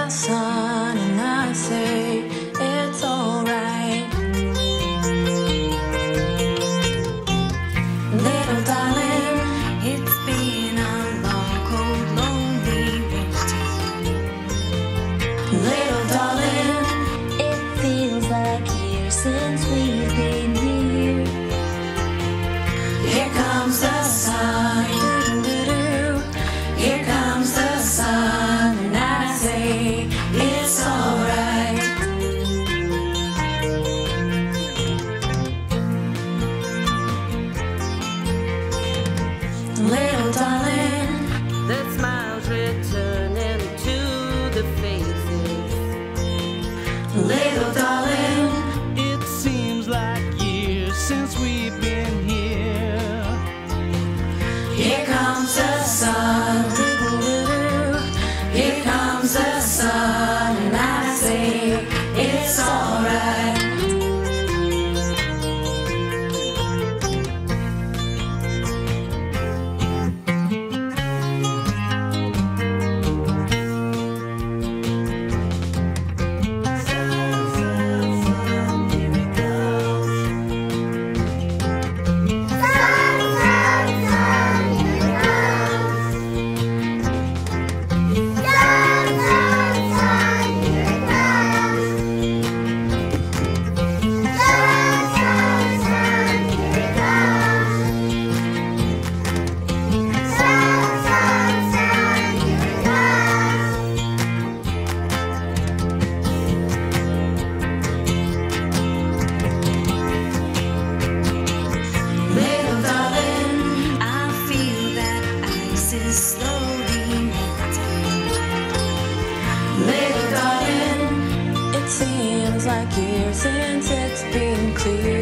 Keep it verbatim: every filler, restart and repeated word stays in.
the sun and I say it's alright. Little darling, it's been a long, cold, lonely winter. Little darling, it feels like years since we've been here. Here comes the sun, here comes the sun, and I say it's alright. Little darling, the smiles returning to the faces. little darling, It seems like years since we've been here. here comes the sun, here comes the sun, and I say it's alright. Little darling, I feel that ice is slowly melting. Little darling, it seems like years since it's been clear.